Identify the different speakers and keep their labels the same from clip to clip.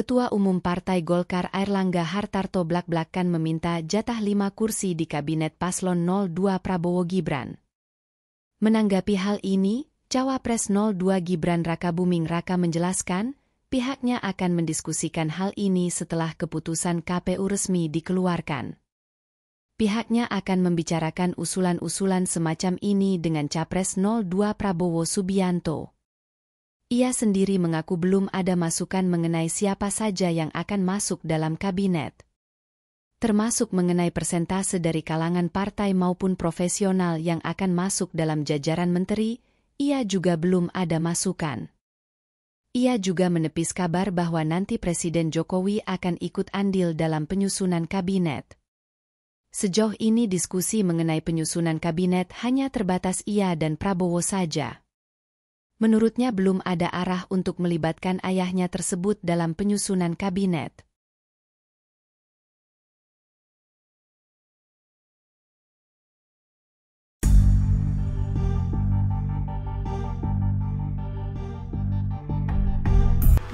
Speaker 1: Ketua Umum Partai Golkar Airlangga Hartarto blak-blakan meminta jatah 5 kursi di Kabinet Paslon 02 Prabowo Gibran. Menanggapi hal ini, Cawapres 02 Gibran Rakabuming Raka menjelaskan, pihaknya akan mendiskusikan hal ini setelah keputusan KPU resmi dikeluarkan. Pihaknya akan membicarakan usulan-usulan semacam ini dengan Capres 02 Prabowo Subianto. Ia sendiri mengaku belum ada masukan mengenai siapa saja yang akan masuk dalam kabinet. Termasuk mengenai persentase dari kalangan partai maupun profesional yang akan masuk dalam jajaran menteri, ia juga belum ada masukan. Ia juga menepis kabar bahwa nanti Presiden Jokowi akan ikut andil dalam penyusunan kabinet. Sejauh ini diskusi mengenai penyusunan kabinet hanya terbatas ia dan Prabowo saja. Menurutnya belum ada arah untuk melibatkan ayahnya tersebut dalam penyusunan kabinet.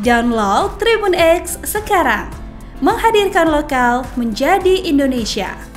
Speaker 2: Download Tribun X sekarang, menghadirkan lokal menjadi Indonesia.